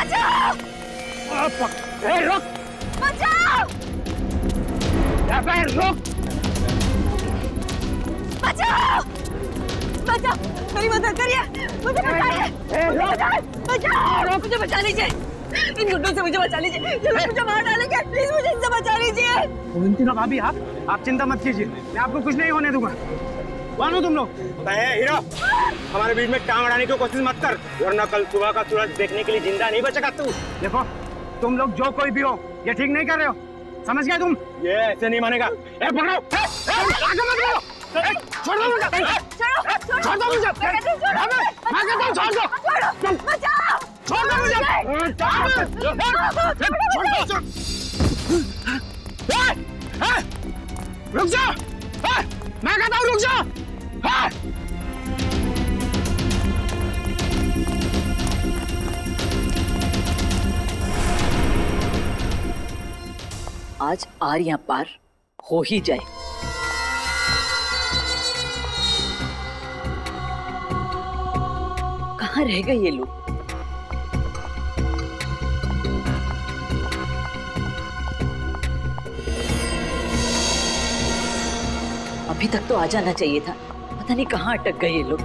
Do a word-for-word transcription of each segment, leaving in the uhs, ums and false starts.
बचाओ! ए, रुक! बचाओ! रुक! बचाओ! बचाओ! मेरी मदद करिए, मुझे बचाइए, मुझे बचाइए, बचाओ! मुझे बचा लीजिए, इन गुंडों से मुझे बचा लीजिए, ये लोग मुझे मार डालेंगे, प्लीज मुझे इनसे बचा लीजिए। अवंतिका भाभी, आप आप चिंता मत कीजिए, मैं आपको कुछ नहीं होने दूंगा। कौन हो तुम लोग? हीरो, हमारे बीच में टांग अड़ाने की कोशिश मत कर, वरना कल सुबह का सूरज देखने के लिए जिंदा नहीं बचेगा तू। देखो, तुम लोग जो कोई भी हो, ये ठीक नहीं कर रहे हो, समझ गए तुम? ये ऐसे नहीं मानेगा। ए, पकड़ो! ए, ए, आगे मत बढ़ो! छोड़ दो मुझे! छोड़ दो मुझे! मैं कहता हूँ छोड़ दो! बचाओ! छोड़ दो मुझे! रुक जाओ! मैं कहता हूँ रुक जाओ! आज आर या पार हो ही जाए। कहाँ रह गए ये लोग? अभी तक तो आ जाना चाहिए था, पता नहीं कहाँ अटक गए ये लोग।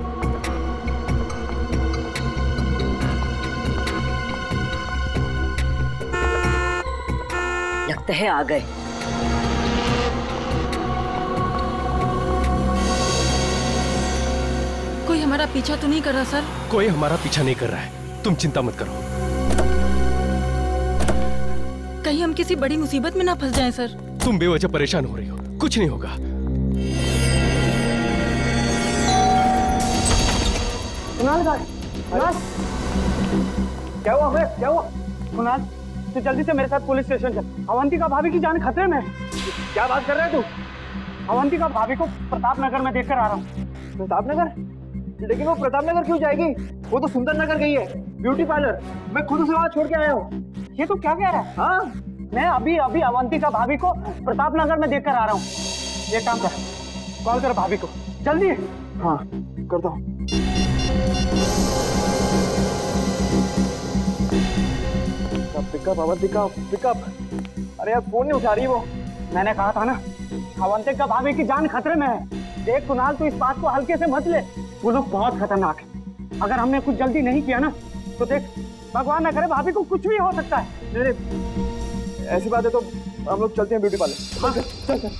लगता है आ गए। कोई हमारा पीछा तो नहीं कर रहा सर? कोई हमारा पीछा नहीं कर रहा है, तुम चिंता मत करो। कहीं हम किसी बड़ी मुसीबत में ना फंस जाएं सर। तुम बेवजह परेशान हो रही हो, कुछ नहीं होगा। कुणाल, कुणाल, क्या हुआ बे? क्या हुआ? कुणाल, तू जल्दी से मेरे साथ पुलिस स्टेशन चल। अवंतिका भाभी की जान खतरे में है। क्या बात कर रहे तू? अवंतिका भाभी को प्रताप नगर में देखकर आ रहा हूँ। प्रताप नगर? लेकिन वो प्रताप नगर क्यों जाएगी? वो तो सुंदर नगर गई है, ब्यूटी पार्लर। मैं खुद उसे वहाँ छोड़ के आया हूँ। ये तो क्या कह रहा है? हाँ, मैं अभी अभी अवंतिका भाभी को प्रताप नगर में देखकर आ रहा हूँ। ये काम कर, कॉल कर भाभी को जल्दी। हाँ, करता हूँ। Pickup Avantika, pickup. अरे यार, फोन नहीं उठा रही वो। मैंने कहा था ना, अवंतिका भाभी की जान खतरे में है। देख कुणाल, तू इस बात को हल्के से मत ले, वो लोग बहुत खतरनाक है। अगर हमने कुछ जल्दी नहीं किया ना, तो देख, भगवान न करे भाभी को कुछ भी हो सकता है। मेरे ऐसी बात है तो हम लोग चलते हैं ब्यूटी पार्लर। हाँ, चल चल।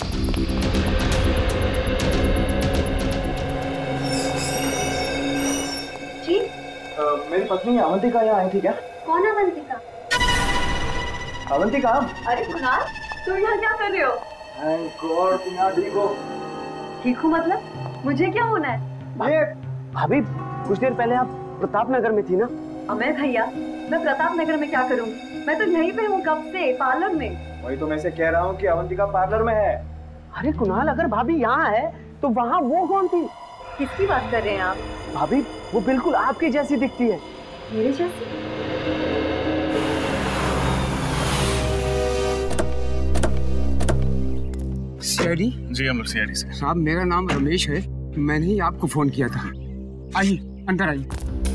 जी? आ, मेरी पत्नी अवंतिका यहाँ आई थी क्या? कौन अवंतिका? अवंतिका? अरे कुणाल, तुम यहाँ क्या कर रहे हो? थैंक गॉड तुम यहाँ ठीक हो। ठीक हूँ मतलब? मुझे क्या होना है? ये भाभी, कुछ देर पहले आप प्रताप नगर में थी ना? अमय भैया, मैं प्रताप नगर में क्या करूँगी? मैं तो यहीं पे हूँ कब से, पार्लर में। वही तो मैं से कह रहा हूँ कि अवंतिका पार्लर में है। अरे कुणाल, अगर भाभी यहाँ है तो वहाँ वो कौन थी? किसकी बात कर रहे हैं आप? भाभी, वो बिल्कुल आपकी जैसी दिखती है। मेरे जैसी? सीआईडी? जी, हम लोग सीआईडी से। साहब, मेरा नाम रमेश है, मैंने ही आपको फोन किया था। आइए, अंदर आइए।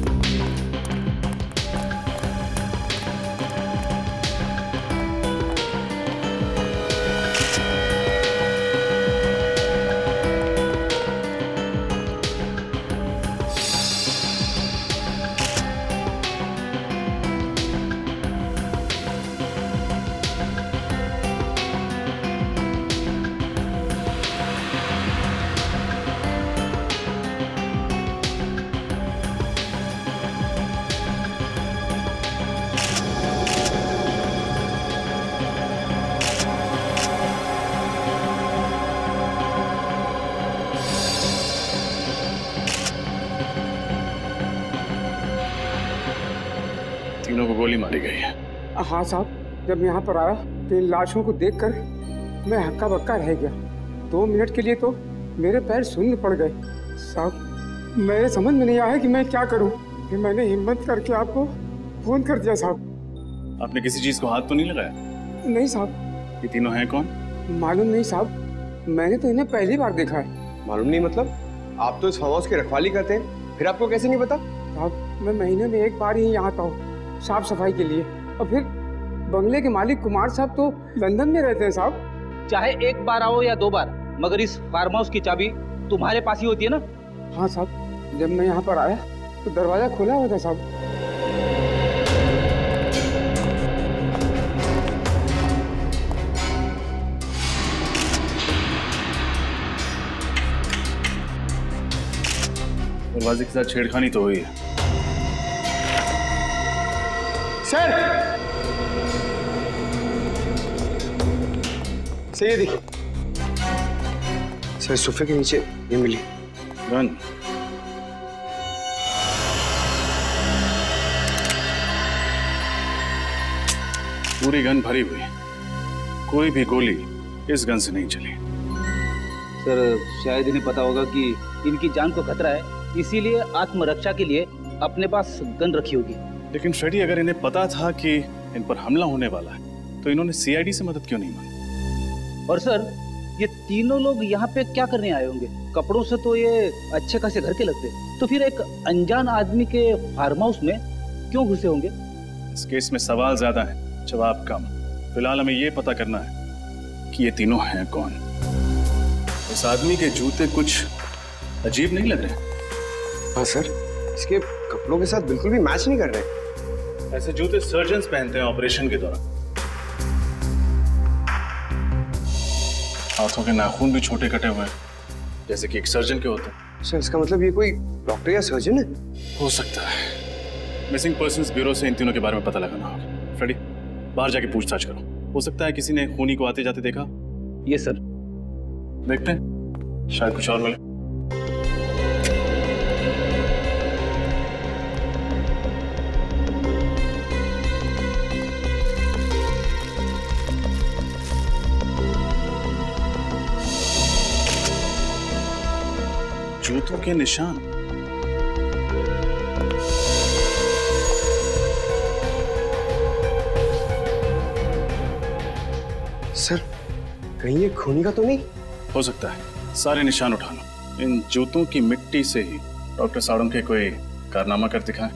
तीनों को गोली मारी गई है। हाँ साहब, जब यहाँ पर आया तो इन लाशों को देखकर मैं हक्का बक्का रह गया। दो मिनट के लिए तो मेरे पैर शून्य पड़ गए। साहब, मेरे समझ में नहीं आया कि मैं क्या करूं। फिर मैंने हिम्मत करके आपको फोन कर दिया साहब। आपने किसी चीज को हाथ तो नहीं लगाया? नहीं साहब। ये तीनों हैं कौन? मालूम नहीं साहब, मैंने तो इन्हें पहली बार देखा है। मालूम नहीं मतलब? आप तो इस फार्म हाउस की रखवाली करते हैं, फिर आपको कैसे नहीं पता? साहब, मैं महीने में एक बार ही यहाँ आता हूँ। साफ सफाई के लिए। और फिर बंगले के मालिक कुमार साहब तो लंदन में रहते हैं साहब। चाहे एक बार आओ या दो बार, मगर इस फार्म हाउस की चाबी तुम्हारे पास ही होती है ना? हाँ साहब, जब मैं यहाँ पर आया तो दरवाजा खुला हुआ था साहब। दरवाजे के साथ छेड़खानी तो हुई है। सर सर ये देखिए सर, सोफे के नीचे ये मिली गन। पूरी गन भरी हुई, कोई भी गोली इस गन से नहीं चली। सर शायद इन्हें पता होगा कि इनकी जान को खतरा है, इसीलिए आत्मरक्षा के लिए अपने पास गन रखी होगी। लेकिन फ्रेडी, अगर इन्हें पता था कि इन पर हमला होने वाला है तो इन्होंने सीआईडी से मदद क्यों नहीं मांगी? और सर ये तीनों लोग यहाँ पे क्या करने आए होंगे? कपड़ों से तो ये अच्छे खासे घर के लगते, तो फिर एक अनजान आदमी के फार्म हाउस में क्यों घुसे होंगे? इस केस में सवाल ज्यादा है, जवाब कम। फिलहाल हमें ये पता करना है कि ये तीनों हैं कौन। इस आदमी के जूते कुछ अजीब नहीं लग रहे? हाँ सर, इसके कपड़ों के साथ बिल्कुल भी मैच नहीं कर रहे। ऐसे जूते सर्जन्स पहनते हैं ऑपरेशन के दौरान। हाथों के नाखून भी छोटे कटे हुए हैं, जैसे कि एक सर्जन के होते हैं। सर इसका मतलब ये कोई डॉक्टर या सर्जन है? हो सकता है। मिसिंग पर्सन्स ब्यूरो से इन तीनों के बारे में पता लगाना होगा। फ्रेडी, बाहर जाके पूछताछ करो। हो सकता है किसी ने खूनी को आते जाते देखा। ये सर देखते हैं, शायद कुछ और मिले। जूतों के निशान। सर कहीं ये खूनी का तो नहीं? हो सकता है। सारे निशान उठा लो। इन जूतों की मिट्टी से ही डॉक्टर साड़म के कोई कारनामा कर दिखाएं।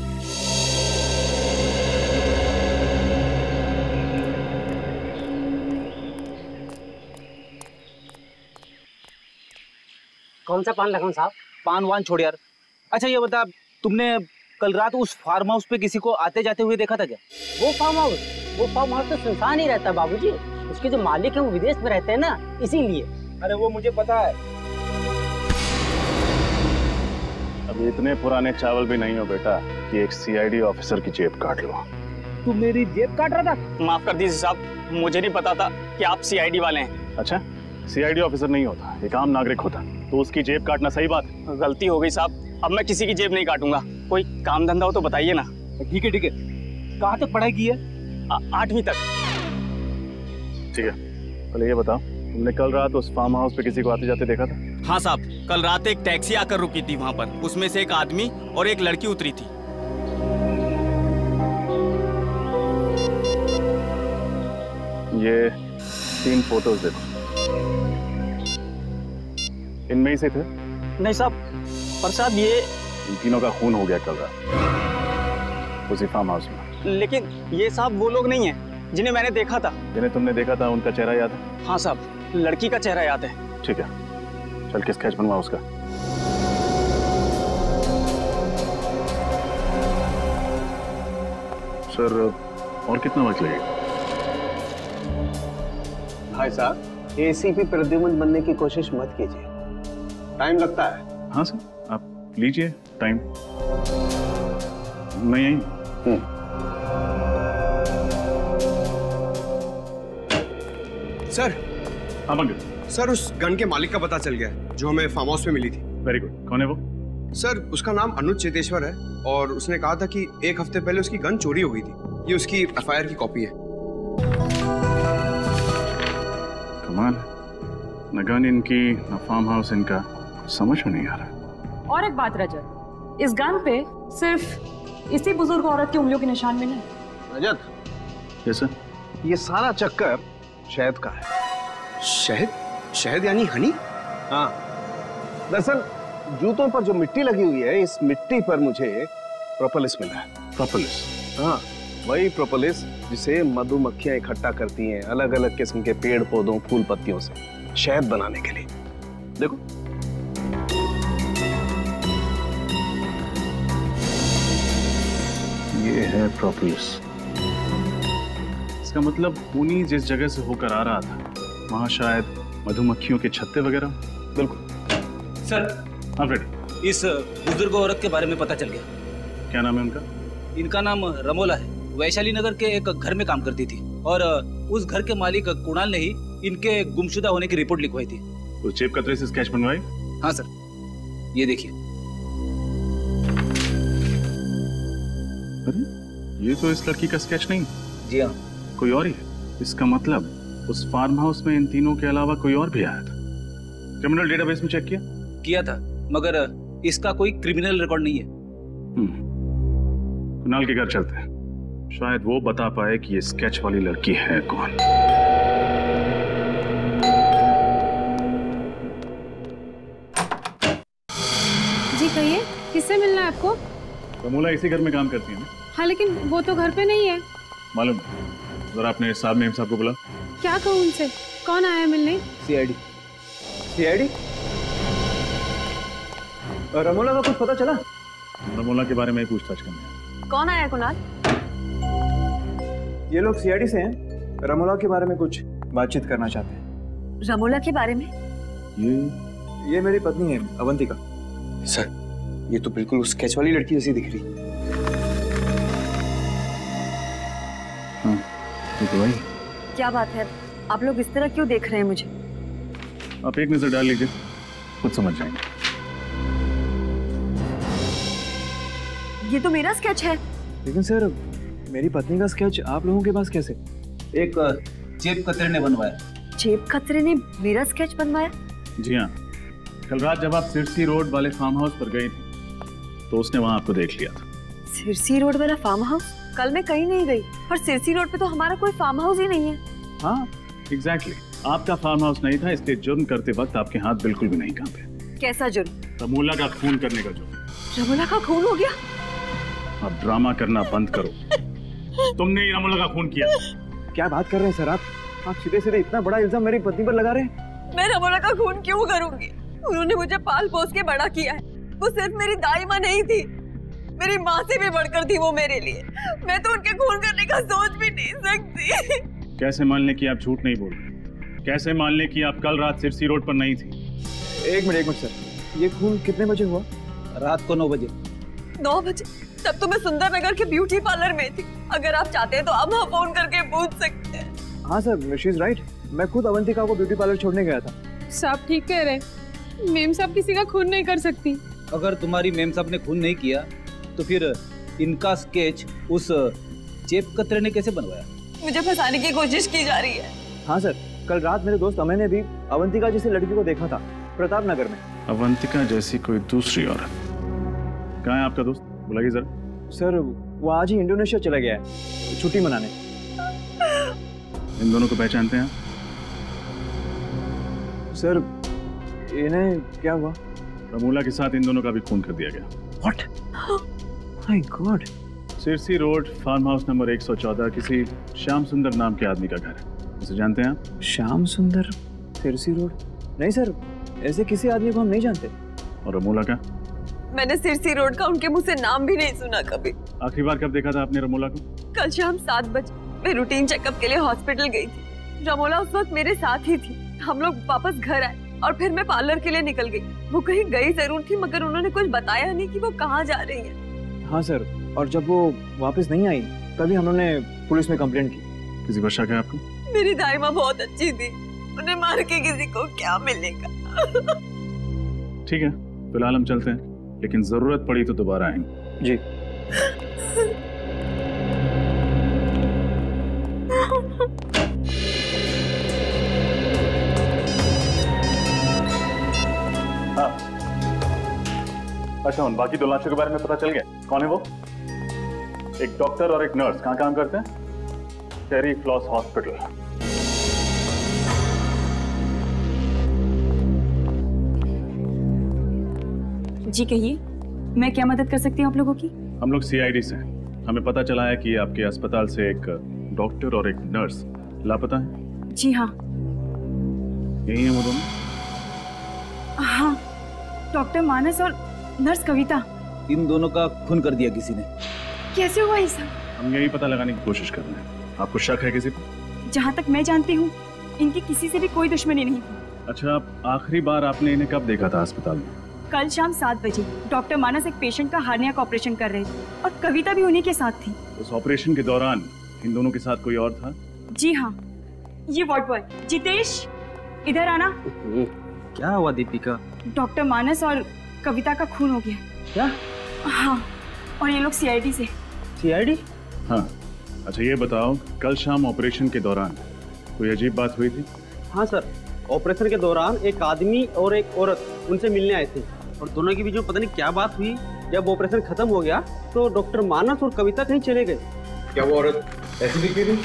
कौन सा पान लगाऊं साहब? पान वान छोड़ यार। अच्छा ये बता, तुमने कल रात उस फार्म हाउस पे किसी को आते जाते हुए देखा था क्या? वो फार्म हाउस वो फार्म हाउस तो सुनसान ही रहता बाबूजी। उसके जो मालिक है वो विदेश में रहते हैं ना, इसीलिए। अरे वो मुझे पता है। अब इतने पुराने चावल भी नहीं हो बेटा कि एक सीआईडी ऑफिसर की जेब काट लो। तू मेरी जेब काट रहा था? माफ कर दीजिए साहब, मुझे नहीं पता था कि आप सीआईडी वाले हैं। अच्छा, सीआईडी ऑफिसर नहीं होता, एक आम नागरिक होता, तो उसकी जेब काटना सही बात है? गलती हो गई साहब, अब मैं किसी की जेब नहीं काटूंगा। कोई काम धंधा हो तो बताइए ना। ठीक है ठीक है। कहाँ तक पढ़ाई की है? आठवीं तक। ठीक है, पहले ये बताओ, तुमने कल रात उस फार्म हाउस पे किसी को आते जाते देखा था? हाँ साहब, कल रात एक टैक्सी आकर रुकी थी वहाँ पर। उसमें से एक आदमी और एक लड़की उतरी थी। ये तीन फोटोज देखो, इनमें ही से थे? नहीं साहब, पर साहब ये इन तीनों का खून हो गया कल रात उसी फार्म हाउस में। लेकिन ये साहब वो लोग नहीं हैं जिन्हें मैंने देखा था। जिन्हें तुमने देखा था उनका चेहरा याद है? हाँ साहब, लड़की का चेहरा याद है। ठीक है, चल के स्केच बनवा उसका। सर और कितना वक्त लगेगा? भाई साहब, एसीपी प्रद्युमन बनने की कोशिश मत कीजिए, टाइम लगता है। हाँ सर, आप लीजिए टाइम। मैं यहीं। सर। हाँ मंगल। सर उस गन के मालिक का पता चल गया है जो हमें फार्म हाउस में मिली थी। Very good. कौन है वो? सर उसका नाम अनुज चेतेश्वर है और उसने कहा था कि एक हफ्ते पहले उसकी गन चोरी हो गई थी। ये उसकी एफआईआर की कॉपी है। कमाल, न गन इनकी न फार्म हाउस इनका, समझ में नहीं आ रहा। और एक बात रजत, इस गन पे सिर्फ इसी बुजुर्ग औरत की उंगलियों के निशान में नहीं। Rajat, yes sir. ये सारा चक्कर शहद का है। शहद? शहद यानी हनी? हाँ। दरअसल जूतों पर जो मिट्टी लगी हुई है, इस मिट्टी पर मुझे प्रोपोलिस मिला है। प्रोपोलिस? हाँ, वही प्रोपोलिस जिसे मधुमक्खियां इकट्ठा करती हैं अलग अलग किस्म के पेड़ पौधों फूल पत्तियों से शहद बनाने के लिए। देखो, ये है प्रोपोलिस। इसका मतलब खूनी जिस जगह से होकर आ रहा था वहां शायद मधुमक्खियों के छत्ते वगैरह। बिल्कुल सर। हाँ फ्रेडी, इस बुजुर्ग औरत के बारे में पता चल गया। क्या नाम है उनका? इनका नाम रमोला है। वैशाली नगर के एक घर में काम करती थी और उस घर के मालिक कुणाल ने ही इनके गुमशुदा होने की रिपोर्ट लिखवाई थी। उस जेब कतरे से स्केच बनवाई? हाँ सर, ये देखिए। अरे ये तो इस लड़की का स्केच नहीं। जी हाँ, कोई और ही है। इसका मतलब उस फार्म हाउस में इन तीनों के अलावा कोई और भी आया था। क्रिमिनल डेटाबेस में चेक किया? किया था, मगर इसका कोई क्रिमिनल रिकॉर्ड नहीं है। कुणाल के घर चलते हैं, शायद वो बता पाए कि ये स्केच वाली लड़की है कौन। जी कहिए, किससे मिलना है आपको? रमोला इसी घर में काम करती है ना? हाँ, लेकिन वो तो घर पे नहीं है। मालूम, जरा आपने साहब मेम साहब को बुला। क्या कहूँ उनसे? कौन आया मिलने? सीआईडी। सीआईडी? रमोला का कुछ पता चला? रमोला के बारे में पूछताछ करनी। कौन आया कुणाल? ये लोग सीआईडी से हैं, रमोला के बारे में कुछ बातचीत करना चाहते हैं। रमोला के बारे में? ये ये मेरी पत्नी है अवंतिका। सर, ये तो बिल्कुल उस स्केच वाली लड़की जैसी दिख रही। हाँ, ये तो वही। क्या बात है, आप लोग इस तरह क्यों देख रहे हैं मुझे? आप एक नजर डाल लीजिए, खुद समझ जाएंगे। ये तो मेरा स्केच है। लेकिन सर, मेरी पत्नी का स्केच आप लोगों के पास कैसे? एक जेब कतरे ने बनवाया। जेब कतरे ने मेरा स्केच बनवाया? जी हाँ, कल रात जब आप सिरसी रोड वाले फार्म हाउस पर गई थी तो उसने वहां आपको देख लिया था। सिरसी रोड वाला फार्म हाउस? कल मैं कहीं नहीं गई, पर सिरसी रोड पे तो हमारा कोई फार्म हाउस ही नहीं है। हाँ एग्जैक्टली, आपका फार्म हाउस नहीं था, इसलिए जुर्म करते वक्त आपके हाथ बिल्कुल भी नहीं कांपे। कैसा जुर्म? रमोला का खून करने का जुर्म। रमोला का खून हो गया? अब ड्रामा करना बंद करो। तुमने ही रमोला का खून किया। क्या बात कर रहे हैं सर आप? आप सीधे सीधे इतना बड़ा इल्जाम मेरी पत्नी पर लगा रहे हैं? मैं रमोला का खून क्यों करूंगी? उन्होंने मुझे पाल पोस के बड़ा किया है। वो सिर्फ मेरी दाई माँ नहीं थी, मेरी माँ से भी बढ़कर थी वो मेरे लिए। मैं तो उनके खून करने का सोच भी नहीं सकती। कैसे मान लें कि आप झूठ नहीं बोल रहे? कैसे मान लें कि आप कल रात सिरसी रोड पर नहीं थी? एक मिनट एक मिनट सर, ये खून कितने बजे हुआ? रात को नौ बजे। नौ बजे? तब तो मैं सुंदर नगर के ब्यूटी पार्लर में थी। अगर आप चाहते हैं तो आप वहाँ फोन करके पूछ सकते हैं। हाँ सर, शी इज राइट। मैं खुद अवंतिका को ब्यूटी पार्लर छोड़ने गया था। साहब ठीक कह रहे हैं, मेम साहब किसी का खून नहीं कर सकती। अगर तुम्हारी मेम साहब ने खून नहीं किया तो फिर इनका स्केच उस जेब कतरे ने कैसे बनवाया? मुझे फंसाने की कोशिश की जा रही है। हाँ सर, कल रात मेरे दोस्त अमय ने भी अवंतिका जैसी लड़की को देखा था प्रताप नगर में। अवंतिका जैसी कोई दूसरी औरत? कहाँ है आपका दोस्त? बुलाइए जरा। सर, वो आज ही इंडोनेशिया चला गया है छुट्टी मनाने। इन दोनों को पहचानते हैं? सर, इन्हें क्या हुआ? रमोला के साथ इन दोनों का भी खून कर दिया गया। What? My God! Sirsi road farm house number एक सौ चौदह किसी श्याम सुंदर नाम के आदमी का घर है। उसे जानते हैं आप? श्याम सुंदर, सिरसी रोड? नहीं सर, ऐसे किसी आदमी को हम नहीं जानते। और रमोला का? मैंने सिरसी रोड का उनके मुंह से नाम भी नहीं सुना कभी। आखिरी बार कब देखा था आपने रमोला को? कल शाम सात बजे मैं रूटीन चेकअप के लिए हॉस्पिटल गई थी। रमोला उस वक्त मेरे साथ ही थी। हम लोग वापस घर आए और फिर मैं पार्लर के लिए निकल गई। वो कहीं गई जरूर थी, मगर उन्होंने कुछ बताया नहीं कि वो कहाँ जा रही है। हाँ सर, और जब वो वापस नहीं आई तभी हम लोगों ने पुलिस में कंप्लेंट की। किसी पर शक है आपको? मेरी दाई माँ बहुत अच्छी थी, उन्हें मार के किसी को क्या मिलेगा। ठीक है, फिलहाल हम चलते हैं, लेकिन जरूरत पड़ी तो दोबारा आएंगे। जी। हाँ। अच्छा, उन बाकी दो लाशों के बारे में पता चल गया? कौन है वो? एक डॉक्टर और एक नर्स। कहाँ काम करते हैं? Cherry floss hospital. जी कहिए, मैं क्या मदद कर सकती हूँ आप लोगों की? हम लोग सीआईडी से हैं। हमें पता चला है कि आपके अस्पताल से एक डॉक्टर और एक नर्स लापता है। जी हाँ। यही है वो दोनों? हाँ, डॉक्टर मानस और नर्स कविता। इन दोनों का खून कर दिया किसी ने। कैसे हुआ ये सब? हम यही पता लगाने की कोशिश कर रहे हैं। आपको शक है किसी पर? जहाँ तक मैं जानती हूँ इनकी किसी से भी कोई दुश्मनी नहीं थी। अच्छा, आप आखिरी बार आपने इन्हें कब देखा था अस्पताल में? कल शाम सात बजे डॉक्टर मानस एक पेशेंट का हार्निया का ऑपरेशन कर रहे थे और कविता भी उन्हीं के साथ थी। उस ऑपरेशन के दौरान इन दोनों के साथ कोई और था? जी हाँ, ये वार्ड बॉय जितेश, इधर आना। क्या हुआ दीपिका? डॉक्टर मानस और कविता का खून हो गया। क्या? हाँ, और ये लोग सीआईडी से। सीआईडी? हाँ। अच्छा ये बताओ, कल शाम ऑपरेशन के दौरान कोई अजीब बात हुई थी? हाँ सर, ऑपरेशन के दौरान एक आदमी और एक औरत उनसे मिलने आए थे और दोनों के बीच में पता नहीं क्या बात हुई। जब ऑपरेशन खत्म हो गया तो डॉक्टर मानस और कविता कहीं चले गए। क्या वो औरत ऐसी दिख रही थी?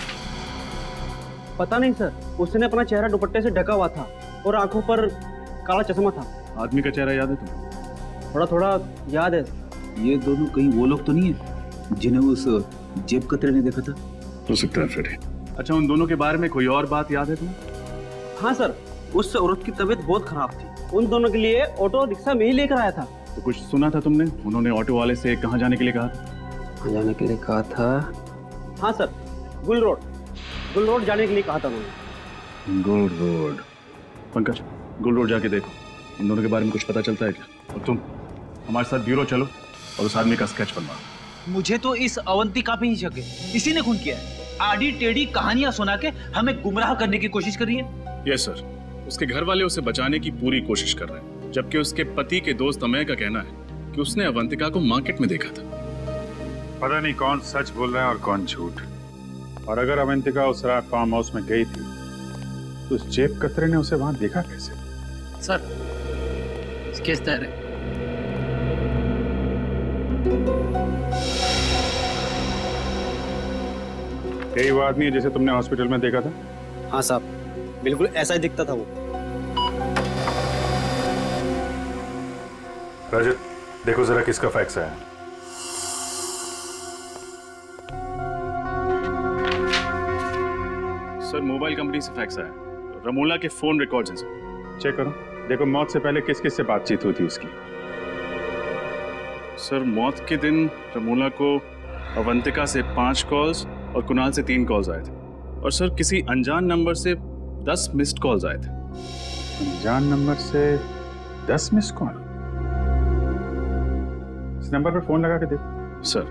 पता नहीं सर, उसने अपना चेहरा दुपट्टे से ढका हुआ था और आंखों पर काला चश्मा था। आदमी का चेहरा याद है तुम्हें? थोड़ा थोड़ा याद है। ये दोनों कहीं वो लोग तो नहीं है जिन्हें उस जेब कतरे ने देखा था? हो सकता है फिर। अच्छा, उन दोनों के बारे में कोई और बात याद है तुम्हें? हाँ सर, उस औरत की तबीयत बहुत खराब थी। उन दोनों के लिए ऑटो रिक्शा में ही लेकर आया था। तो कुछ सुना था तुमने? उन्होंने ऑटो वाले से कहाँ जाने के लिए कहा था? कहाँ जाने के लिए कहा था? हाँ सर, गुल रोड। गुल रोड जाने के लिए कहा था उन्होंने। गुल रोड। पंकज, गुल रोड जाके देखो, इन दोनों के बारे में कुछ पता चलता है क्या? और तुम हमारे साथ ब्यूरो चलो और उस आदमी का स्केच बनवाओ। मुझे तो इस अवंतिका पे ही शक है। इसी ने खून किया है। आड़ी टेढ़ी कहानियां सुना के हमें गुमराह करने की कोशिश कर रही है। यस सर, उसके घर वाले उसे बचाने की पूरी कोशिश कर रहे हैं, जबकि उसके पति के दोस्त अमय का कहना है कि उसने अवंतिका को मार्केट में देखा था। पता नहीं कौन सच बोल रहा है और कौन झूठ। और अगर अवंतिका उस रात फार्म हाउस में गई थी तो उस जेब कतरे ने उसे वहां देखा कैसे? सर, स्केच तैयार है। यही वो आदमी है जिसे तुमने हॉस्पिटल में देखा था? हाँ साहब, बिल्कुल ऐसा ही दिखता था वो। रजत, देखो जरा किसका फैक्स है। सर, मोबाइल कंपनी से फैक्स आया, रमोला के फोन रिकॉर्ड्स हैं सर। चेक करो, देखो मौत से पहले किस किस से बातचीत हुई थी उसकी। सर, मौत के दिन रमोला को अवंतिका से पांच कॉल्स और कुणाल से तीन कॉल्स आए थे, और सर किसी अनजान नंबर से दस मिस्ड कॉल्स आए थे। अनजान नंबर से दस मिस्ड कॉल? इस नंबर पर फोन लगा के देखो। सर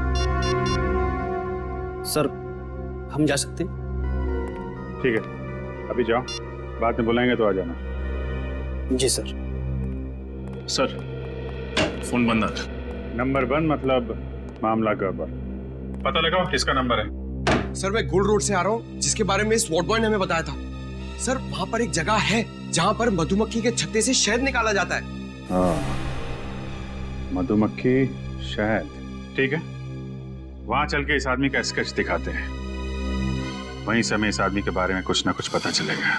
सर हम जा सकते हैं? ठीक है, अभी जाओ, बाद में बुलाएंगे तो आ जाना। जी सर। सर, फोन बंद आ था। नंबर बंद मतलब मामला गड़बड़। पता लगाओ किसका नंबर है। सर, मैं गुल रोड से आ रहा हूँ, जिसके बारे में इस वार्ड बॉय ने हमें बताया था। सर, वहाँ पर एक जगह है जहाँ पर मधुमक्खी के छत्ते से शहद निकाला जाता है। हाँ, मधुमक्खी, शहद, ठीक है। वहां चल के इस आदमी का स्केच दिखाते हैं, वहीं से हमें इस आदमी के बारे में कुछ ना कुछ पता चलेगा।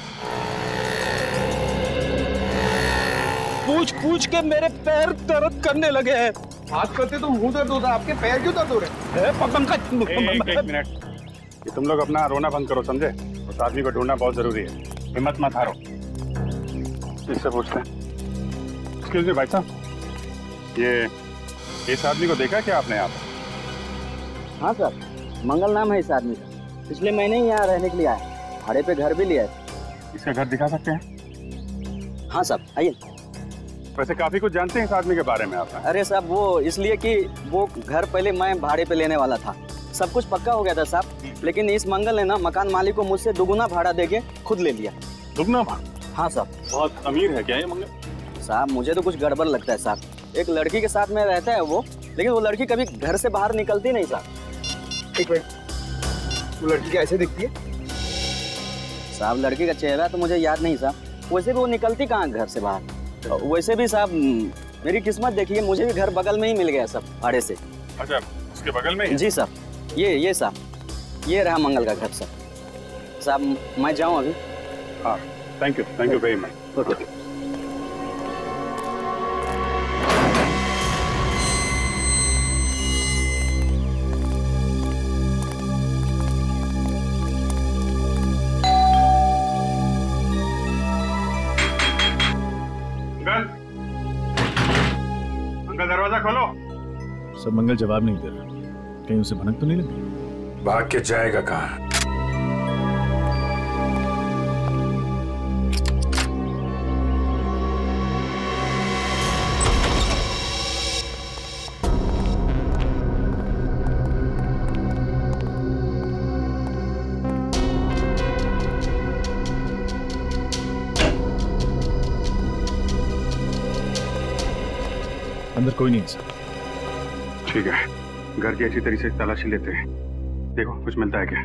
पूछ पूछ के मेरे पैर दर्द करने लगे हैं। बात करते तो मुंह दर्द होता, आपके पैर क्यों दर्द हो रहे हैं? पंकज, एक एक मिनट, ये तुम लोग अपना रोना बंद करो, समझे? उस आदमी को ढूंढना बहुत जरूरी है। हिम्मत मत हारो। इससे पूछते हैं। एक्सक्यूज मी भाई साहब, ये इस आदमी को देखा क्या आपने यहाँ पर? हाँ सर, मंगल नाम है इस आदमी का। पिछले महीने ही यहाँ रहने के लिए आया, भाड़े पे घर भी लिया है। इसका घर दिखा सकते हैं? हाँ साहब, आइए। वैसे काफी कुछ जानते हैं इस आदमी के बारे में आप? अरे साहब, वो इसलिए कि वो घर पहले मैं भाड़े पे लेने वाला था, सब कुछ पक्का हो गया था साहब, लेकिन इस मंगल ने ना मकान मालिक को मुझसे दुगुना भाड़ा देके खुद ले लिया। दुगुना भाड़ा? हाँ साहब। बहुत अमीर है क्या ये मंगल? साहब, मुझे तो कुछ गड़बड़ लगता है साहब। एक लड़की के साथ में रहता है वो, लेकिन वो लड़की कभी घर से बाहर निकलती नहीं साहब। एक मिनट, वो लड़की कैसे दिखती है? साहब, लड़की का चेहरा तो मुझे याद नहीं साहब, वैसे भी वो निकलती कहाँ घर से बाहर। वैसे भी साहब, मेरी किस्मत देखिए, मुझे भी घर बगल में ही मिल गया सब भाड़े से। अच्छा, उसके बगल में ही? जी साहब, ये ये साहब, ये रहा मंगल का घर साहब। साहब, मैं जाऊँ अभी? हाँ, thank you, thank you very much. Okay. Mangal, Mangal दरवाजा खोलो। सब मंगल जवाब नहीं दे रहा, कहीं उसे भनक तो नहीं लगी? भाग के जाएगा कहाँ? अंदर कोई नहीं है सर। ठीक है, घर की अच्छी तरीके से तलाशी लेते हैं। देखो कुछ मिलता है क्या?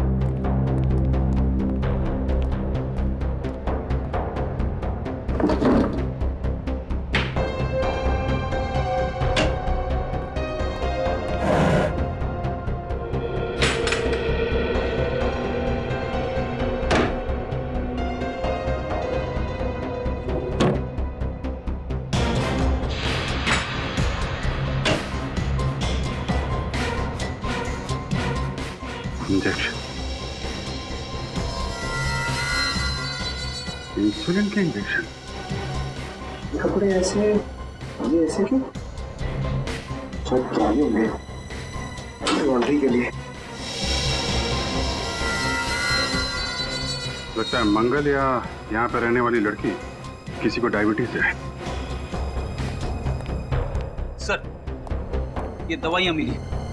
इंजेक्शन, इंसुलिन के इंजेक्शन। कपड़े ऐसे, ये ऐसे क्यों? सब पुराने होंगे, लॉन्ड्री के लिए। लगता है मंगल या यहाँ पर रहने वाली लड़की किसी को डायबिटीज है। सर, ये दवाइयाँ मिली।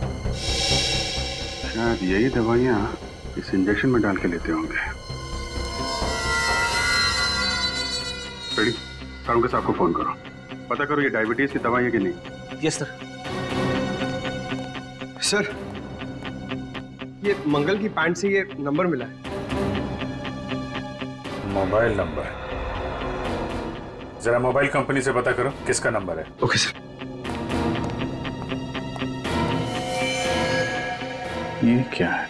शायद यही दवाइयाँ इस इंजेक्शन में डाल के लेते होंगे। रेडी, सारों के साहब को फोन करो, पता करो ये डायबिटीज की दवाई है कि नहीं। Yes sir. सर, ये मंगल की पैंट से ये नंबर मिला है। Mobile number? जरा मोबाइल कंपनी से पता करो किसका नंबर है। Okay sir. ये क्या है?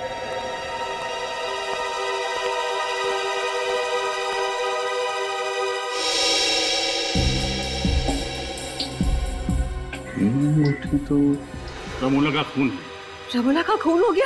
अंगूठी तो रमोला का खून है। रमोला का खून हो गया?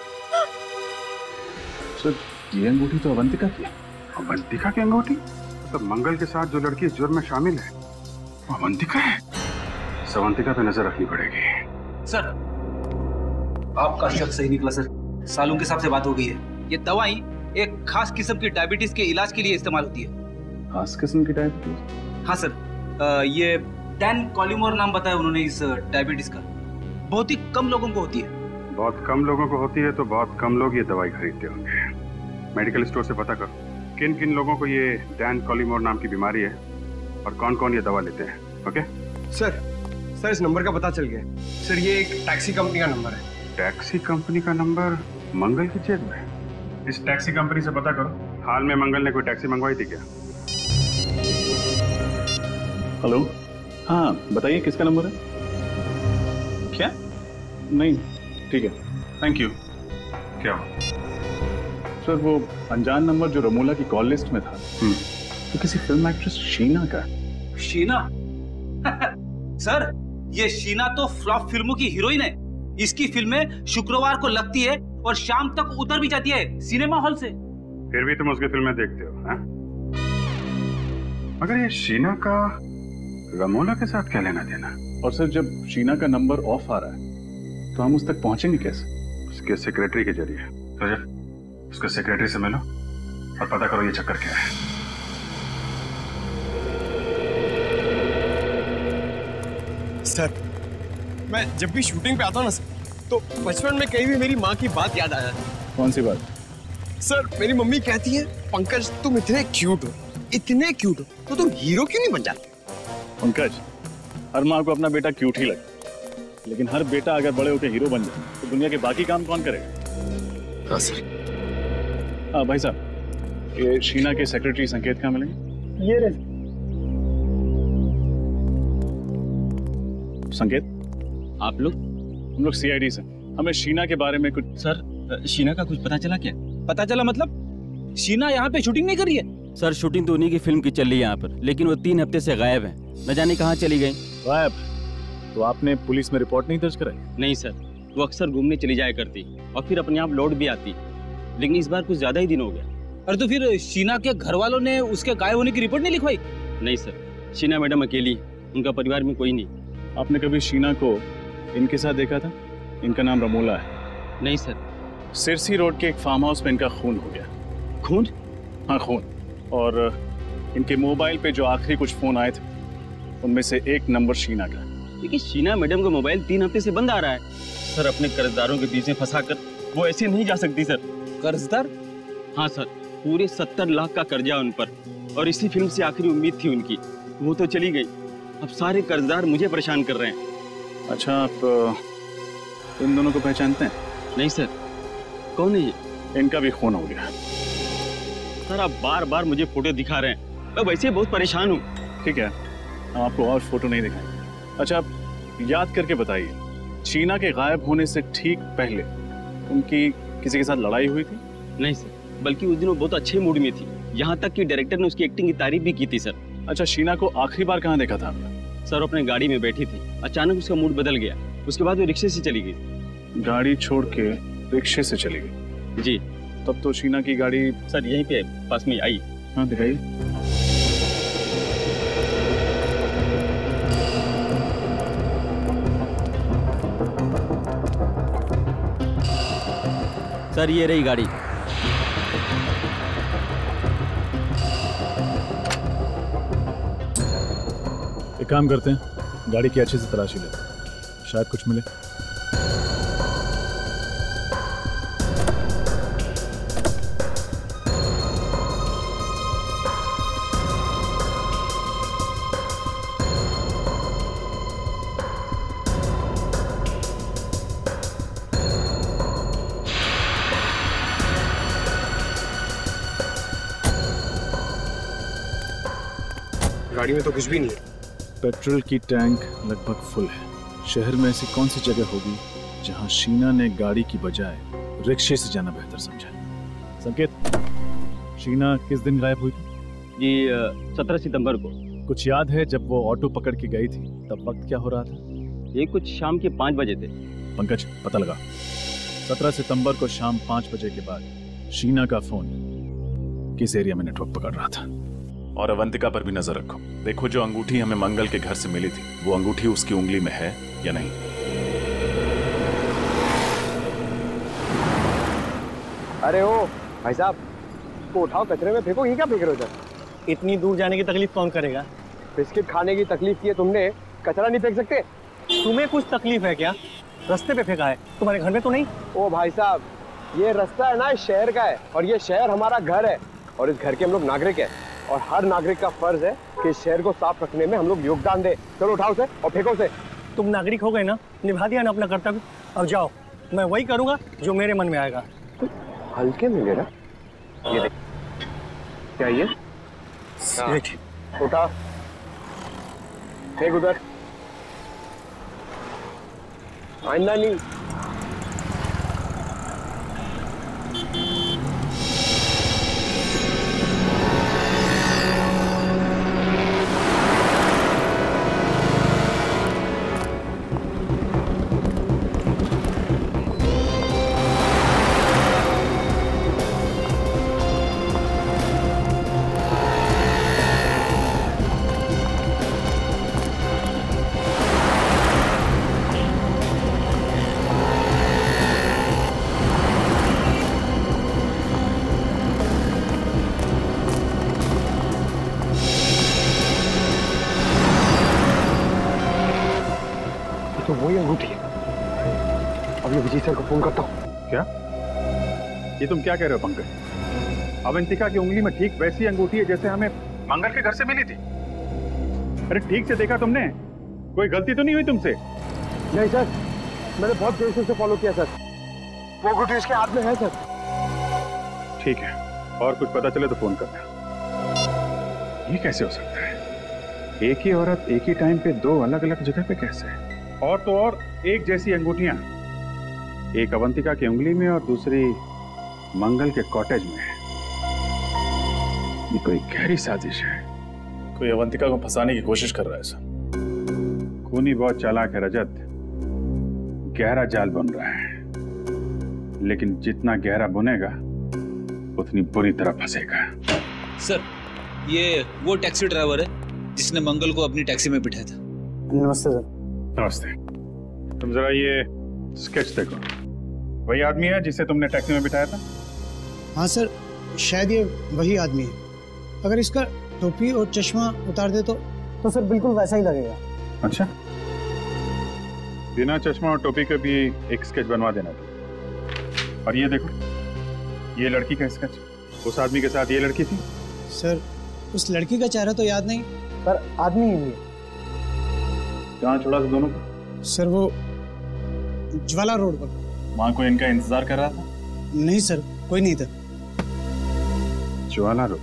सर, ये अंगूठी तो अवंतिका की है। अवंतिका की अंगूठी? तो मंगल के साथ जो लड़की इस जुर्म में शामिल है वो अवंतिका है। अवंतिका पे नजर रखनी पड़ेगी। सर, आपका शक सही निकला सर। सालून के साहब से बात हो गई है। ये दवाई एक खास किस्म की डायबिटीज के इलाज के लिए इस्तेमाल होती है। खास किस्म की डायबिटीज? हाँ सर, आ, ये डैन कॉलिमोर नाम बताया उन्होंने इस डायबिटीज का। बहुत ही कम लोगों को होती है। बहुत कम लोगों को होती है तो बहुत कम लोग ये दवाई खरीदते होंगे। मेडिकल स्टोर से पता करो किन किन लोगों को ये डैन कॉलिमोर नाम की बीमारी है और कौन कौन ये दवा लेते हैं। ओके सर, सर इस नंबर का पता चल गया। सर, ये एक टैक्सी कंपनी का नंबर है। टैक्सी कंपनी का नंबर मंगल की जेब में? इस टैक्सी कंपनी से पता करो हाल में मंगल ने कोई टैक्सी मंगवाई थी क्या? हेलो, हाँ बताइए किसका नंबर है? क्या? नहीं, ठीक है, थैंक यू। क्या हुआ? सर, वो अनजान नंबर जो रमोला की कॉल लिस्ट में था तो किसी फिल्म एक्ट्रेस शीना का। शीना? सर, ये शीना तो फ्लॉप फिल्मों की हीरोइन है। इसकी फिल्में शुक्रवार को लगती है और शाम तक उतर भी जाती है सिनेमा हॉल से। फिर भी तुम उसकी फिल्में देखते हो, हाँ? मगर ये शीना का रमोला के साथ क्या लेना देना? और सर, जब शीना का नंबर ऑफ आ रहा है तो हम उस तक पहुंचेंगे कैसे? उसके सेक्रेटरी के जरिए। तो जब उसके सेक्रेटरी से मिलो और पता करो ये चक्कर क्या है। सर, मैं जब भी शूटिंग पे आता हूँ ना सर, तो बचपन में कहीं भी मेरी माँ की बात याद आ जाती है। कौन सी बात? सर, मेरी मम्मी कहती है, पंकज तुम इतने क्यूट हो, इतने क्यूट हो, तो तुम हीरो क्यों नहीं बन जाते? पंकज, हर माँ को अपना बेटा क्यूट ही लगता, लेकिन हर बेटा अगर बड़े होकर हीरो बन जाए तो दुनिया के बाकी काम कौन करेगा? हाँ सर। हाँ भाई साहब, ये शीना के सेक्रेटरी संकेत कहाँ मिलेंगे? ये रहे। संकेत, आप लोग? हम लोग सी आई डी से। हमें शीना के बारे में कुछ। सर, शीना का कुछ पता चला क्या? पता चला मतलब? शीना यहाँ पे शूटिंग नहीं कर रही है? सर, शूटिंग तो उन्हीं की फिल्म की चल रही है यहाँ पर, लेकिन वो तीन हफ्ते से गायब है। न जाने कहाँ चली गई। गायब? तो आपने पुलिस में रिपोर्ट नहीं दर्ज कराई? नहीं सर, वो अक्सर घूमने चली जाया करती और फिर अपने आप लौट भी आती, लेकिन इस बार कुछ ज्यादा ही दिन हो गया। अरे तो फिर शीना के घर वालों ने उसके गायब होने की रिपोर्ट नहीं लिखवाई? नहीं सर, शीना मैडम अकेली, उनका परिवार में कोई नहीं। आपने कभी शीना को इनके साथ देखा था? इनका नाम रमोला है। नहीं सर। सिरसी रोड के एक फार्म हाउस में इनका खून हो गया। खून? हाँ खून। और इनके मोबाइल पे जो आखिरी कुछ फोन आए थे उनमें से एक नंबर शीना का। लेकिन शीना मैडम का मोबाइल तीन हफ्ते से बंद आ रहा है सर। अपने कर्जदारों के बीच में फंसा कर वो ऐसे नहीं जा सकती सर। कर्जदार? हाँ सर, पूरे सत्तर लाख का कर्जा उन पर, और इसी फिल्म से आखिरी उम्मीद थी उनकी, वो तो चली गई। अब सारे कर्जदार मुझे परेशान कर रहे हैं। अच्छा, आप इन दोनों को पहचानते हैं? नहीं सर। कौन है ये? इनका भी खून हो गया। सर आप बार बार मुझे फोटो दिखा रहे हैं, मैं वैसे बहुत परेशान हूँ। ठीक है, हम आपको और फोटो नहीं दिखाएंगे। अच्छा, आप याद करके बताइए, शीना के गायब होने से ठीक पहले उनकी किसी के साथ लड़ाई हुई थी? नहीं सर, बल्कि उस दिन वो बहुत अच्छे मूड में थी, यहाँ तक कि डायरेक्टर ने उसकी एक्टिंग की तारीफ भी की थी सर। अच्छा, शीना को आखिरी बार कहाँ देखा था आपने? सर अपने गाड़ी में बैठी थी, अचानक उसका मूड बदल गया, उसके बाद वो रिक्शे से चली गई। गाड़ी छोड़ के रिक्शे से चली गई? जी। तब तो शीना की गाड़ी सर यहीं पे पास में आई। हाँ दिखाइए। सर ये रही गाड़ी। एक काम करते हैं, गाड़ी की अच्छे से तलाशी लेते हैं, शायद कुछ मिले। गाड़ी में तो कुछ भी नहीं है। पेट्रोल की टैंक लगभग फुल है। शहर में ऐसी कौन सी जगह होगी जहां शीना ने गाड़ी की बजाय रिक्शे से जाना बेहतर समझा? संकेत, शीना किस दिन गायब हुई थी? जी सत्रह सितंबर को। कुछ याद है जब वो ऑटो पकड़ के गई थी तब वक्त क्या हो रहा था? ये कुछ शाम के पाँच बजे थे। पंकज पता लगा। सत्रह सितंबर को शाम पाँच बजे के बाद शीना का फोन किस एरिया में नेटवर्क पकड़ रहा था? और अवंतिका पर भी नजर रखो। देखो जो अंगूठी हमें मंगल के घर से मिली थी, वो अंगूठी उसकी उंगली में है या नहीं। अरे ओ भाई साहब, को उठाओ, कचरे में फेंको। ये क्या फेंक रहे हो? इतनी दूर जाने की तकलीफ कौन करेगा? बिस्किट खाने की तकलीफ की है तुमने, कचरा नहीं फेंक सकते? तुम्हें कुछ तकलीफ है क्या? रास्ते पे फेंका है, तुम्हारे घर में तो नहीं? ओ भाई साहब, ये रास्ता है ना, इस शहर का है, और ये शहर हमारा घर है, और इस घर के हम लोग नागरिक हैं, और हर नागरिक का फर्ज है कि इस शहर को साफ रखने में हम लोग योगदान दें। चलो उठाओ से और फेंको से। तुम नागरिक हो गए ना, निभा दिया ना अपना कर्तव्य, अब जाओ। मैं वही करूंगा जो मेरे मन में आएगा। हल्के में ले रहा, ये देख क्या ये? उठा, फेंक उधर, आइंदा नहीं। तो वही अंगूठी है। अब ये विजय सर को फोन करता हूँ। क्या? ये तुम क्या कह रहे हो पंकज? अवंतिका की उंगली में ठीक वैसी अंगूठी है जैसे हमें मंगल के घर से मिली थी। अरे ठीक से देखा तुमने? कोई गलती तो नहीं हुई तुमसे? नहीं सर, मैंने बहुत देर से उसे फॉलो किया सर। वो अंगूठी उसके हाथ में है सर। ठीक है, और कुछ पता चले तो फोन करना। ये कैसे हो सकता है? एक ही औरत एक ही टाइम पे दो अलग अलग जगह पे कैसे? और तो और एक जैसी अंगूठियां, एक अवंतिका की उंगली में और दूसरी मंगल के कॉटेज में। ये कोई गहरी साजिश है। कोई अवंतिका को फंसाने की कोशिश कर रहा है सर। खूनी बहुत चालाक है रजत, गहरा जाल बुन रहा है, लेकिन जितना गहरा बुनेगा उतनी बुरी तरह फंसेगा। सर, ये वो टैक्सी ड्राइवर है जिसने मंगल को अपनी टैक्सी में बिठाया था। नमस्ते सर। नमस्ते। तुम जरा ये स्केच देखो, वही आदमी है जिसे तुमने टैक्सी में बिठाया था? हाँ सर, शायद ये वही आदमी है। अगर इसका टोपी और चश्मा उतार दे तो तो सर बिल्कुल वैसा ही लगेगा। अच्छा, बिना चश्मा और टोपी के भी एक स्केच बनवा देना था। और ये देखो, ये लड़की का स्केच। उस आदमी के साथ ये लड़की थी? सर उस लड़की का चेहरा तो याद नहीं, पर आदमी ही है। कहाँ छोड़ा था दोनों को? सर वो ज्वाला रोड पर। वहाँ कोई इनका इंतजार कर रहा था? नहीं सर, कोई नहीं था। ज्वाला रोड।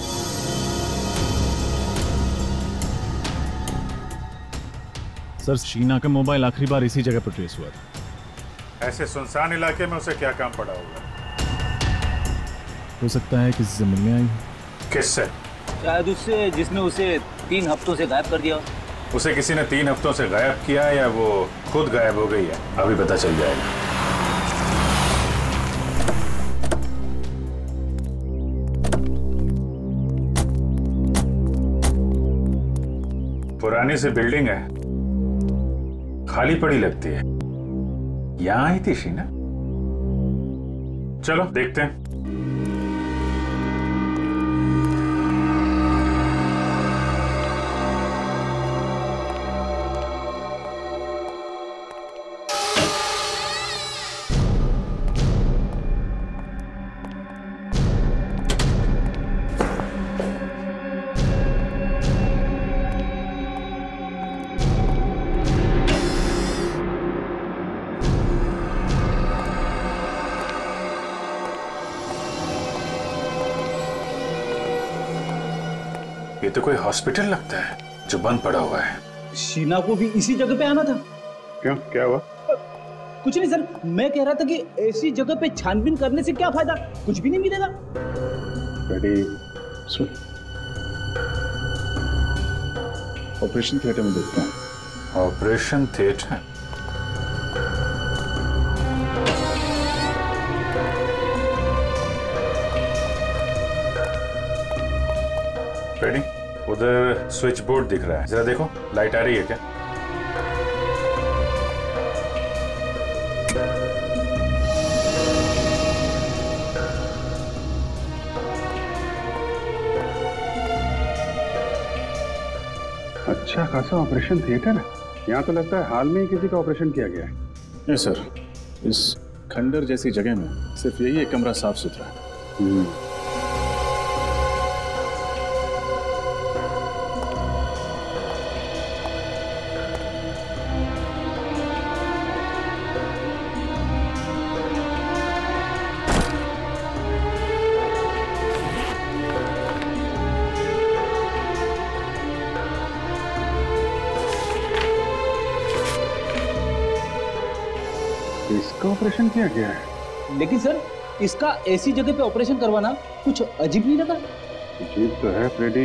सर शीना का मोबाइल आखिरी बार इसी जगह पर ट्रेस हुआ था। ऐसे सुनसान इलाके में उसे क्या काम पड़ा होगा? हो सकता है किसी से मिलने आई। किससे? शायद उससे जिसने उसे तीन हफ्तों से गायब कर दिया। उसे किसी ने तीन हफ्तों से गायब किया या वो खुद गायब हो गई है, अभी पता चल जाएगा। पुरानी सी बिल्डिंग है, खाली पड़ी लगती है। यहां आई थी शीना? चलो देखते हैं। ये तो कोई हॉस्पिटल लगता है जो बंद पड़ा हुआ है। शीना को भी इसी जगह पे आना था। क्यों, क्या हुआ? कुछ नहीं सर, मैं कह रहा था कि ऐसी जगह पे छानबीन करने से क्या फायदा, कुछ भी नहीं मिलेगा। सुन, ऑपरेशन थिएटर में देखता हूँ। Operation theatre? रेडी? उधर स्विच बोर्ड दिख रहा है, जरा देखो लाइट आ रही है क्या? अच्छा खासा ऑपरेशन थिएटर है। यहाँ तो लगता है हाल में ही किसी का ऑपरेशन किया गया है। नहीं सर, इस खंडर जैसी जगह में सिर्फ यही एक कमरा साफ सुथरा है। इसका ऑपरेशन किया गया है। लेकिन सर, इसका ऐसी जगह पे ऑपरेशन करवाना कुछ अजीब नहीं लगा? अजीब तो है फ्रेडी।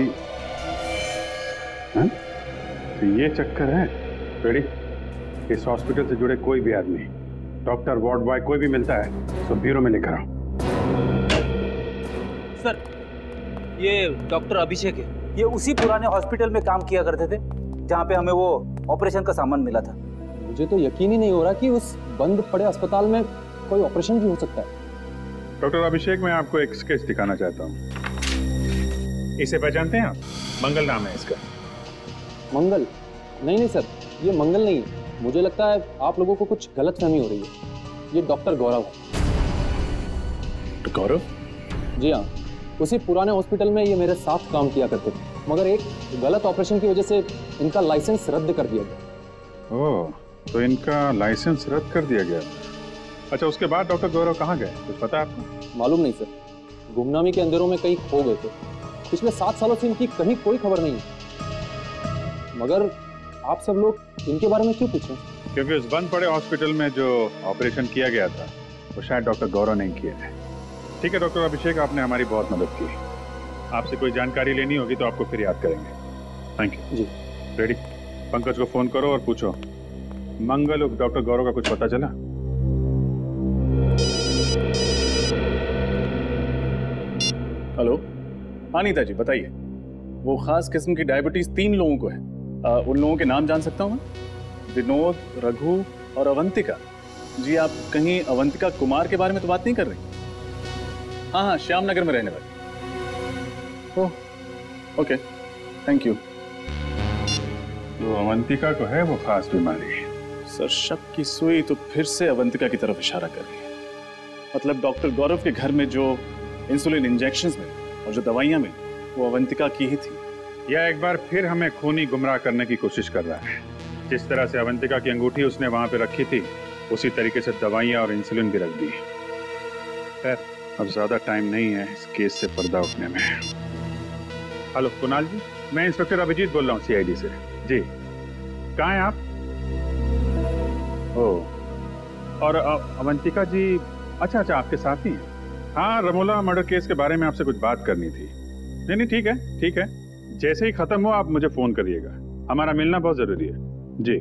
हाँ? तो ये चक्कर है फ्रेडी, इस हॉस्पिटल से जुड़े कोई भी आदमी, डॉक्टर, वार्ड बॉय, कोई भी मिलता है तो ब्यूरो में लेकर आओ। सर, ये डॉक्टर अभिषेक है। ये उसी पुराने हॉस्पिटल में काम किया करते थे जहाँ पे हमें वो ऑपरेशन का सामान मिला था। मुझे तो यकीन ही नहीं हो रहा कि उस बंद पड़े अस्पताल में कोई ऑपरेशन भी हो सकता है। डॉक्टर अभिषेक, मैं आपको एक स्केच दिखाना चाहता हूँ। इसे पहचानते हैं आप? मंगल नाम है इसका। मंगल? नहीं नहीं सर, ये मंगल नहीं है। मुझे लगता है आप लोगों को कुछ गलतफहमी हो रही है। ये डॉक्टर गौरव है। गौरव? जी हाँ, उसी पुराने हॉस्पिटल में ये मेरे साथ काम किया करते थे, मगर एक गलत ऑपरेशन की वजह से इनका लाइसेंस रद्द कर दिया गया। ओह, तो इनका लाइसेंस रद्द कर दिया गया। अच्छा, उसके बाद डॉक्टर गौरव कहाँ गए, कुछ पता है आपको? मालूम नहीं सर, गुमनामी के अंधेरों में कहीं खो गए थे। पिछले सात सालों से इनकी कहीं कोई खबर नहीं है। मगर आप सब लोग इनके बारे में क्यों पूछें? क्योंकि उस बंद पड़े हॉस्पिटल में जो ऑपरेशन किया गया था वो शायद डॉक्टर गौरव नहीं किया है। ठीक है डॉक्टर अभिषेक, आपने हमारी बहुत मदद की। आपसे कोई जानकारी लेनी होगी तो आपको फिर याद करेंगे। थैंक यू जी। रेडी? पंकज को फोन करो और पूछो मंगल और डॉक्टर गौरव का कुछ पता चला? हेलो, अनीता जी बताइए। वो खास किस्म की डायबिटीज तीन लोगों को है। आ, उन लोगों के नाम जान सकता हूँ मैं? विनोद, रघु और अवंतिका। जी आप कहीं अवंतिका कुमार के बारे में तो बात नहीं कर रही? हाँ हाँ, श्याम नगर में रहने वाली। Oh okay, thank you. तो अवंतिका को है वो खास बीमारी? सर शक की सुई तो फिर से अवंतिका की तरफ इशारा कर रही है। मतलब डॉक्टर गौरव के घर में जो इंसुलिन इंजेक्शंस मिले और जो दवाइयां मिली वो अवंतिका की ही थी। यह एक बार फिर हमें खूनी गुमराह करने की कोशिश कर रहा है। जिस तरह से अवंतिका की अंगूठी उसने वहां पे रखी थी उसी तरीके से दवाइयां और इंसुलिन भी रख दी। खैर अब ज्यादा टाइम नहीं है इस केस से पर्दा उठने में। हेलो कुणाल जी, मैं इंस्पेक्टर अभिजीत बोल रहा हूँ सीआईडी से। जी कहाँ हैं आप? ओ, और अवंतिका जी, अच्छा अच्छा आपके साथ ही हैं। हाँ, रमोला मर्डर केस के बारे में आपसे कुछ बात करनी थी। नहीं नहीं ठीक है ठीक है, जैसे ही खत्म हो आप मुझे फोन करिएगा, हमारा मिलना बहुत जरूरी है। जी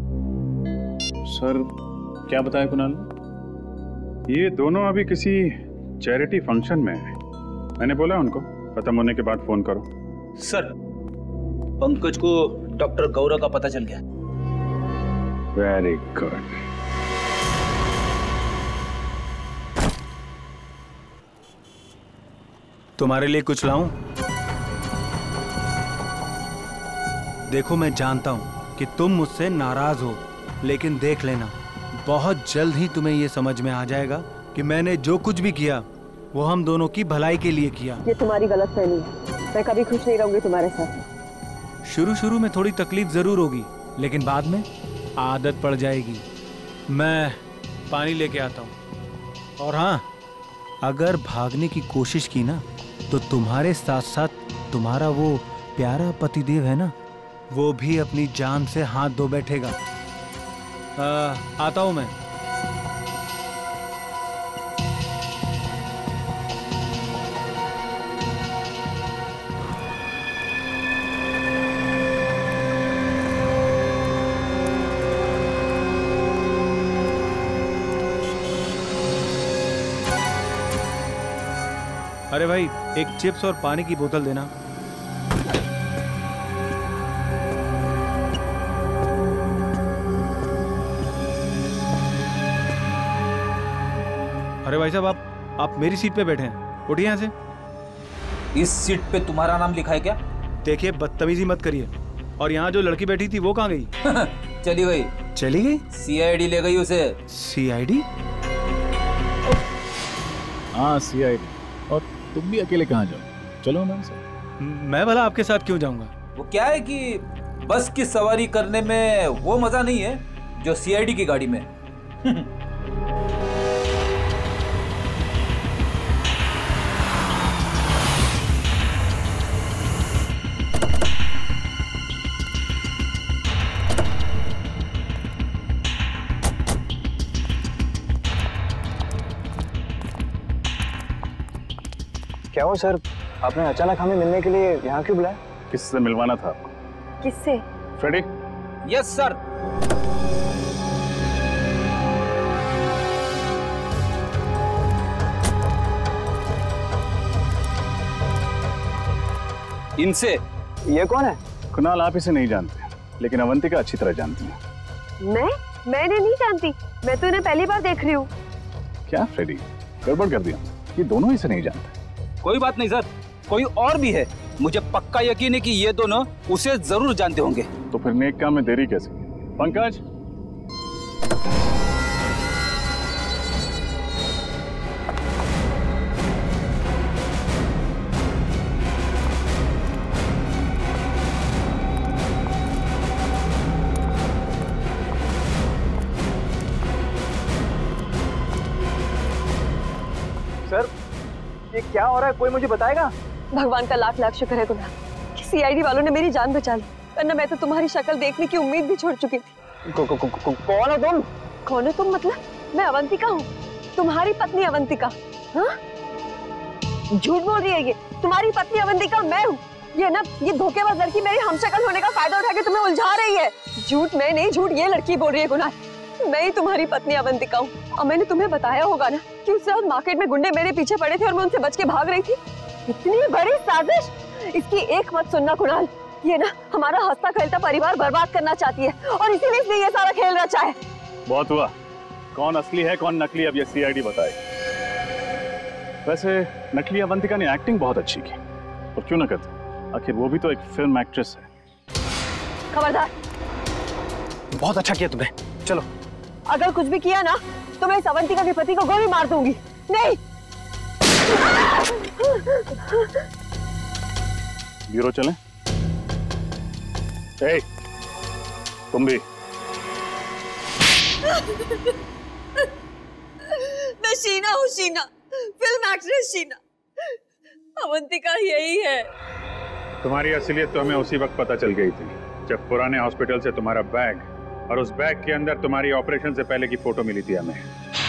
सर क्या बताया कुणाल? ये दोनों अभी किसी चैरिटी फंक्शन में है। मैंने बोला उनको खत्म होने के बाद फोन करो। सर पंकज को डॉक्टर गौरव का पता चल गया। Very good. तुम्हारे लिए कुछ लाऊं? देखो मैं जानता हूं कि तुम मुझसे नाराज हो, लेकिन देख लेना बहुत जल्द ही तुम्हें यह समझ में आ जाएगा कि मैंने जो कुछ भी किया वो हम दोनों की भलाई के लिए किया। ये तुम्हारी गलतफहमी है। मैं कभी खुश नहीं रहूंगी तुम्हारे साथ। शुरू शुरू में थोड़ी तकलीफ जरूर होगी, लेकिन बाद में आदत पड़ जाएगी। मैं पानी लेके आता हूँ। और हाँ, अगर भागने की कोशिश की ना तो तुम्हारे साथ साथ तुम्हारा वो प्यारा पतिदेव है ना, वो भी अपनी जान से हाथ धो बैठेगा। आ, आता हूँ मैं। अरे भाई, एक चिप्स और पानी की बोतल देना। अरे भाई साहब, आप आप मेरी सीट पे बैठे हैं, उठिए यहाँ से। इस सीट पे तुम्हारा नाम लिखा है क्या? देखिए बदतमीजी मत करिए। और यहाँ जो लड़की बैठी थी वो कहाँ गई? चली गई। चली गई? सीआईडी ले गई उसे। सीआईडी? हाँ सीआईडी। और तुम भी अकेले कहाँ जाओ? चलो मैम से। मैं भला आपके साथ क्यों जाऊंगा? वो क्या है कि बस की सवारी करने में वो मजा नहीं है जो सीआईडी की गाड़ी में। क्या हो सर, आपने अचानक हमें मिलने के लिए यहाँ क्यों बुलाया? किससे मिलवाना था आपको? किससे? फ्रेडी? Yes sir. इनसे। ये कौन है? कुणाल आप इसे नहीं जानते, लेकिन अवंतिका अच्छी तरह जानती है। मैं? मैंने नहीं जानती, मैं तो इन्हें पहली बार देख रही हूँ। क्या फ्रेडी, गड़बड़ कर दिया? ये दोनों इसे नहीं जानते। कोई बात नहीं सर, कोई और भी है। मुझे पक्का यकीन है कि ये दोनों उसे जरूर जानते होंगे। तो फिर नेक काम में देरी कैसे? पंकज, सर ये क्या हो रहा है, कोई मुझे बताएगा? भगवान का लाख लाख शुक्र है गुना कि सीआईडी वालों ने मेरी जान बचा ली, वरना मैं तो तुम्हारी शक्ल देखने की उम्मीद भी छोड़ चुकी थी। को, को, को, को, कौन हो तुम? कौन हो तुम मतलब? मैं अवंतिका हूँ, तुम्हारी पत्नी अवंतिका। हाँ? झूठ बोल रही है ये, तुम्हारी पत्नी अवंतिका मैं हूँ। ये ना ये धोखेबाज लड़की मेरी हमशक्ल होने का फायदा उठा के तुम्हें उलझा रही है। झूठ मैं नहीं, झूठ ये लड़की बोल रही है गुना। मैं ही तुम्हारी पत्नी अवंतिका हूँ। और मैंने तुम्हें बताया होगा ना कि उस रात मार्केट में गुंडे मेरे पीछे पड़े थे और मैं उनसे बच के भाग रही थी। इतनी बड़ी साजिश, इसकी एक मत सुनना कुणाल, ये ना हमारा हंसता खेलता परिवार बर्बाद करना चाहती है और इसीलिए इसने ये सारा खेल रचा है। बहुत हुआ, कौन असली है कौन नकली अब ये सीआईडी बताए। वैसे नकली अवंतिका ने एक्टिंग बहुत अच्छी की, और क्यों ना करती, आखिर वो भी तो एक फिल्म एक्ट्रेस है। खबरदार, बहुत अच्छा किया तुमने, चलो। अगर कुछ भी किया ना तो मैं इस अवंतिका के पति को गोली मार दूंगी। नहीं। ब्यूरो चलें? ए, तुम भी। मैं शीना हूँ, शीना, फिल्म एक्ट्रेस शीना। अवंतिका यही है। तुम्हारी असलियत तो हमें उसी वक्त पता चल गई थी जब पुराने हॉस्पिटल से तुम्हारा बैग और उस बैग के अंदर तुम्हारी ऑपरेशन से पहले की फोटो मिली थी हमें।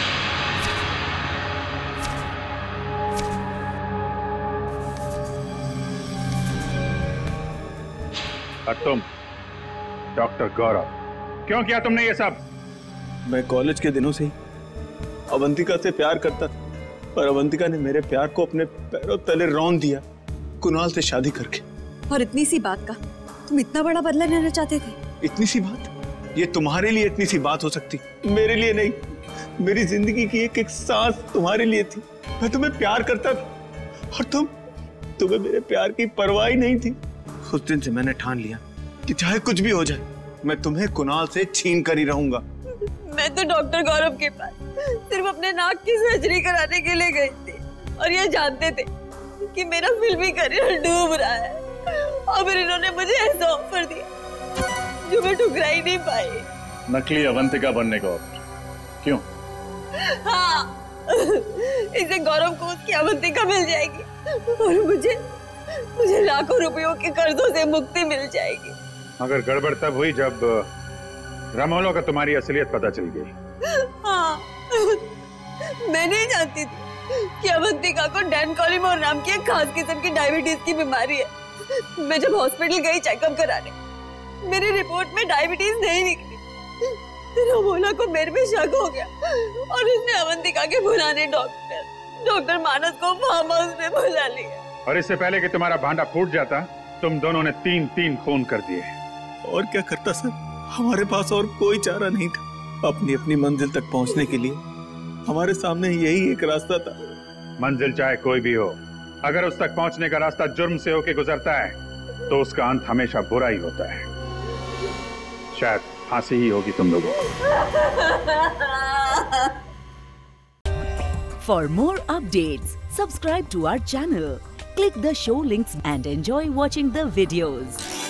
और तुम डॉक्टर गौरव, क्यों किया तुमने ये सब? मैं कॉलेज के दिनों से ही अवंतिका से प्यार करता था, पर अवंतिका ने मेरे प्यार को अपने पैरों तले रौंद दिया, कुणाल से शादी करके। और इतनी सी बात का तुम इतना बड़ा बदला लेना चाहते थे? इतनी सी बात? ये तुम्हारे लिए इतनी सी बात हो सकती, मेरे लिए नहीं। मेरी जिंदगी की एक एक सांस तुम्हारे लिए थी। मैं तुम्हें प्यार करता था और तुम तुम्हें मेरे प्यार की परवाह ही नहीं थी। उस दिन से मैंने ठान लिया कि चाहे कुछ भी हो जाए, मैं तुम्हें कुणाल से छीन कर ही रहूंगा। मैं तो डॉक्टर गौरव के पास सिर्फ अपने नाक की सर्जरी कराने के लिए गई थी और ये जानते थे कि मेरा फिल्मी करियर डूब रहा है, और फिर इन्होंने मुझे ऐसा ऑफर दिया जो मैं ठुकरा ही नहीं पाई। नकली अवंतिका बनने का ऑफर? क्यों? हाँ, इसे गौरव को उसकी अवंतिका मिल जाएगी और मुझे मुझे लाखों रुपयों के कर्जों से मुक्ति मिल जाएगी। मगर गड़बड़ तब हुई जब रामोलो का तुम्हारी असलियत पता चल गई। हाँ, मैं नहीं जानती थी कि अवंतिका को डैन कॉलीमोर नाम की एक खास किस्म की डायबिटीज की बीमारी है। मैं जब हॉस्पिटल गई चेकअप कराने, मेरी रिपोर्ट में डायबिटीज नहीं निकली। रामोला को मेरे पे शक हो गया और उसने अवंतिका के पुराने डॉक्टर डॉक्टर मानस को फार्म हाउस में बुला लिया। और इससे पहले कि तुम्हारा भांडा फूट जाता, तुम दोनों ने तीन तीन खून कर दिए। और क्या करता सर, हमारे पास और कोई चारा नहीं था। अपनी अपनी मंजिल तक पहुंचने के लिए हमारे सामने यही एक रास्ता था। मंजिल चाहे कोई भी हो, अगर उस तक पहुंचने का रास्ता जुर्म से होके गुजरता है तो उसका अंत हमेशा बुरा ही होता है। शायद फांसी ही होगी तुम लोगों को। For more updates, subscribe to our channel, click the show links and enjoy watching the videos.